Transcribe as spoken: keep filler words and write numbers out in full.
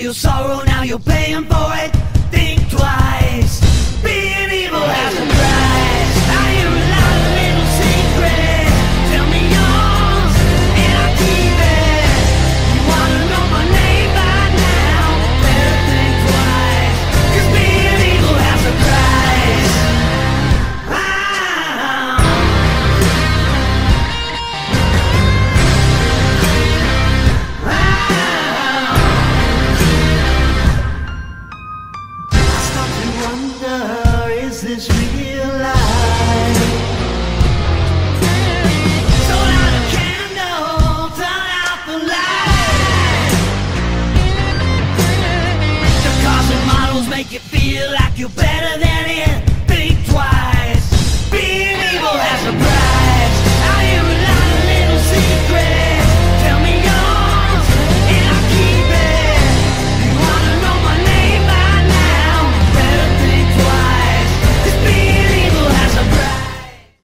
your sorrow, now you're paying for it. Think twice. Being evil has a price. I hear a lot of little secrets. Tell me yours, and I keep it. You wanna know my name by now? Better think twice. 'Cause being evil has a price. Ah. Wonder, is this real life? Turn out a candle, turn out the light. The cars and models make you feel like you're better than it.